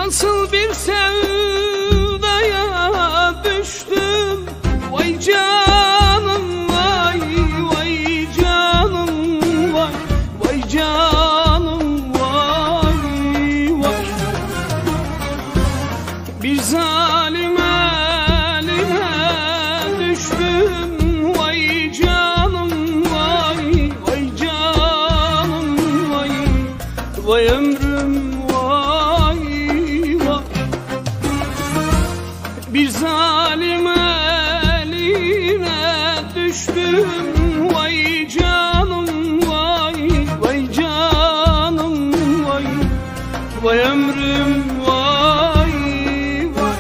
Nasıl bir sevdaya düştüm, vay canım vay, vay canım vay, vay canım vay, vay. Bir zalim eline düştüm, vay canım vay, vay canım vay, vay ömrüm vay, vay. Bir zalim eline düştüm, vay canım vay, vay canım vay, vay ömrüm vay, vay.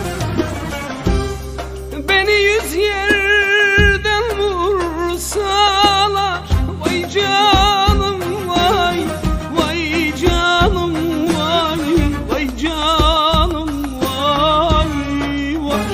Beni 100 yerden vursalar, vay canım vay, vay canım vay, vay canım vay, vay.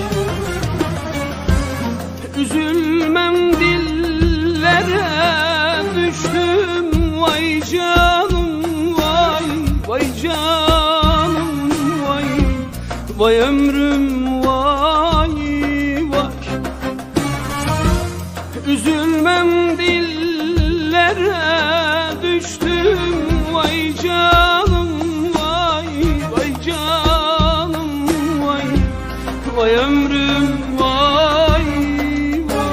Üzülmem dillere düştüm, vay canım vay, vay canım vay, vay ömrüm vay, vay. Üzülmem dillere düştüm, vay canım vay, vay canım vay, vay ömrüm vay, vay.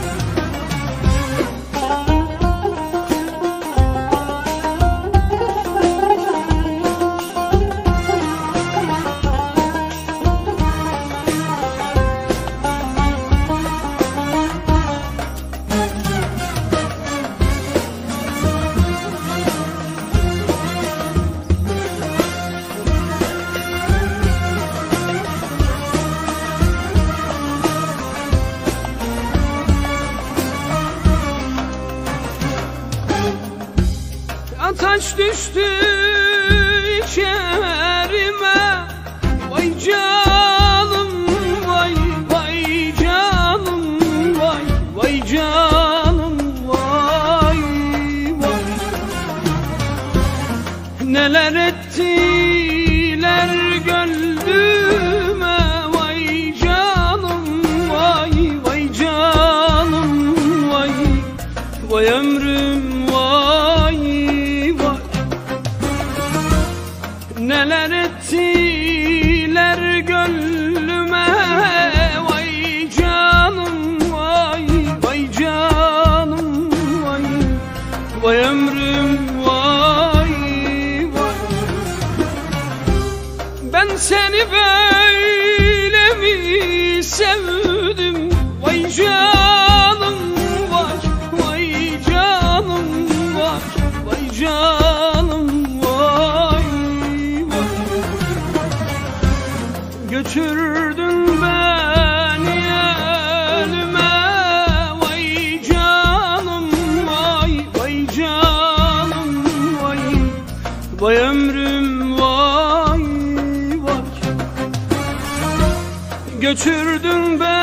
Ataş düştü içerime, vay canım vay, vay canım vay, vay canım vay, vay. Neler ettiler gönlüme, vay canım vay, vay canım vay, vay ömrüm vay, vay. Neler ettiler gönlüme, vay canım vay, vay canım vay, vay ömrüm vay, vay. Ben seni böyle mi sevdim, vay canım vay, vay canım vay, vay canım vay, vay. Götürdün beni ölüme, vay canım vay, vay canım vay, vay ömrüm vay, vay. Götürdün beni